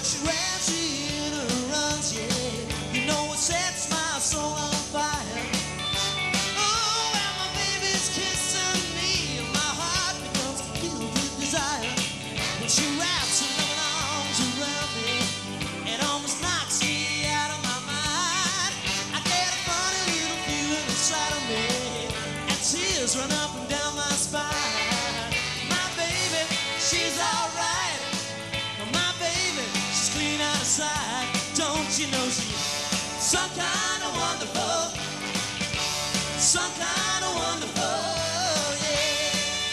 she raps, she runs, yeah. You know it sets my soul on fire. Oh, when my baby's kissing me, my heart becomes filled with desire. When she wraps her loving arms around me, it almost knocks me out of my mind. I get a funny little feeling inside of me, and tears run up and down my spine. My baby, she's alright. My baby, she's clean outside. Don't you know she's some kind of wonderful, some kind of wonderful, yeah.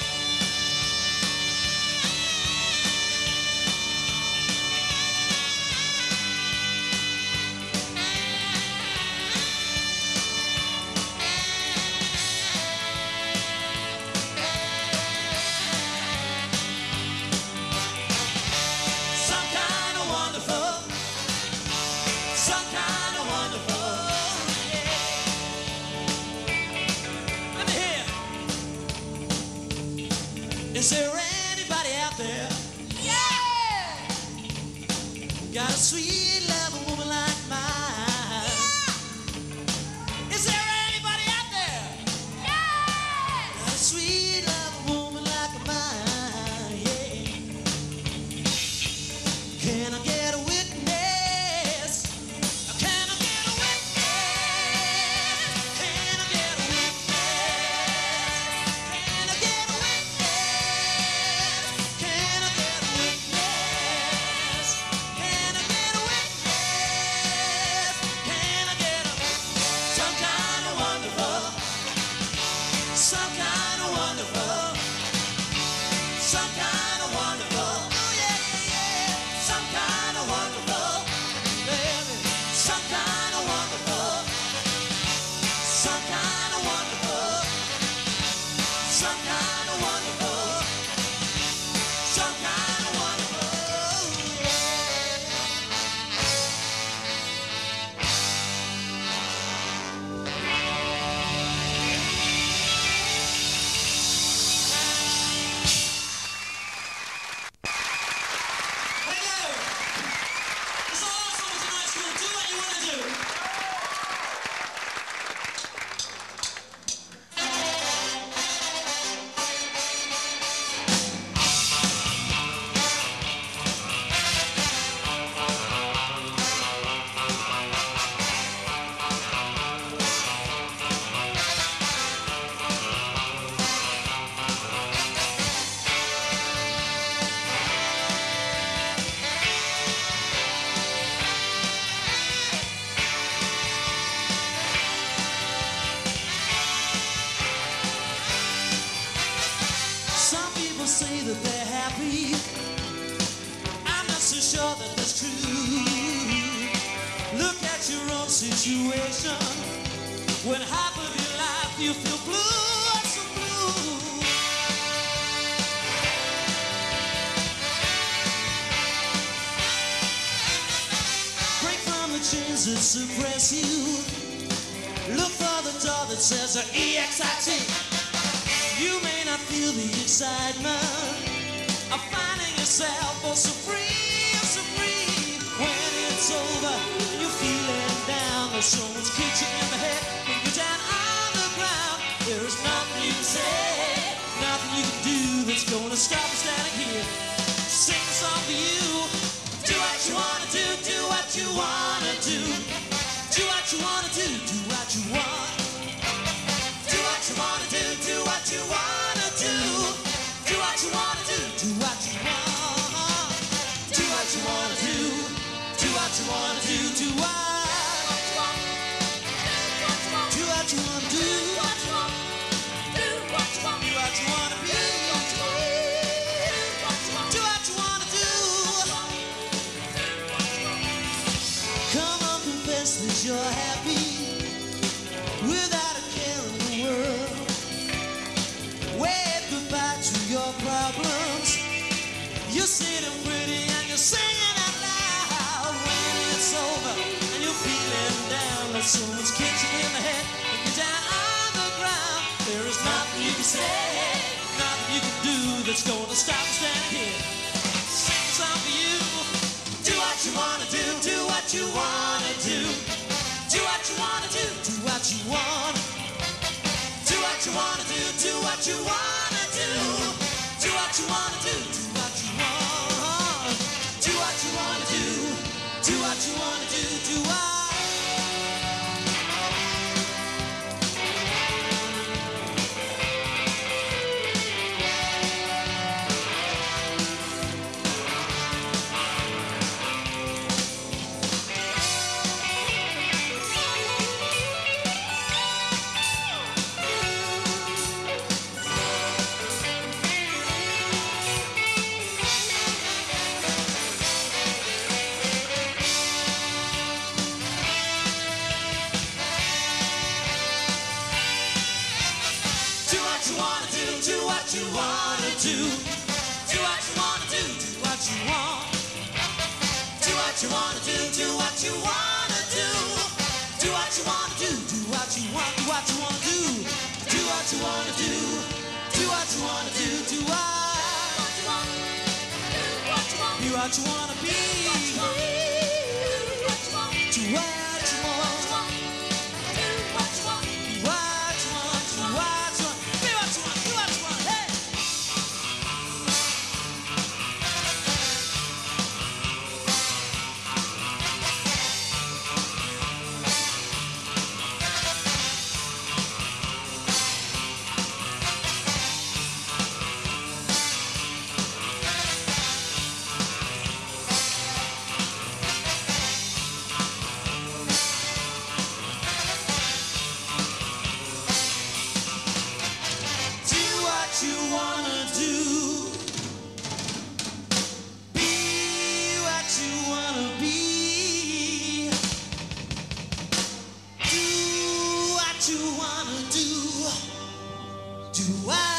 Some kind of wonderful, some kind of wonderful, yeah. Let me hear. Is there anybody out there? Yeah! Got a sweet loving woman like mine? Yeah! Is there anybody out there? Yeah! Got a sweet loving woman like mine, yeah. Can I get a witness? Can I get a witness? Can I get a witness? Can I get a witness? Can I get a witness? Can I get a witness? Can I get a some kind of wonderful, some kind of wonderful, some kind of wonderful, oh yeah, yeah, yeah, some kind of wonderful, baby, some kind of wonderful, some kind of wonderful, some kind of wonderful, some kind of wonderful, yeah. Hey there! It's all awesome tonight, school. Do what you want to do. Some people say that they're happy. I'm not so sure that that's true. Look at your own situation. When half of your life you feel blue, so blue. Break from the chains that suppress you. Look for the door that says EXIT. You may not feel the excitement of finding yourself oh so free, so free. When it's over and you're feeling down, or someone's kicked you in the head, when you're down on the ground, there is nothing you can say, nothing you can do that's gonna stop you standing here. Sing a song for you. Do what you wanna do, do what you wanna do. Do what you wanna do, do what you want. Do what you wanna do, do what you wanna do. Do what you wanna do, do what you want. Do what you wanna do, do what you wanna do, do what you want. Do what you wanna do, do what you want. Do what you want, do what you wanna be. Do what you wanna do. Come on, confess that you're happy without a care in the world. Wave goodbye to your problems. You're sitting pretty and you're singing out loud. When it's over and you're feeling down, like someone's kicked you in the head and you're down on the ground, there is nothing you can say, nothing you can do that's gonna stop you standing here. Sing a song for you. Do what you what you want. Do what you wanna do, do what you wanna do. Do what you wanna do, do what you want. Do what you wanna do, do what you wanna do, do what. Do what you wanna do. Do what you wanna do. Do what you want. Do what you wanna do. Do what you wanna do. Do what you wanna do. Do what you want. Do what you wanna do. Do what you wanna do. Do what you wanna do. Do what you want. Be what you wanna be. Do what you want. Do what you want. You wanna do, be what you wanna be, do what you wanna do, do what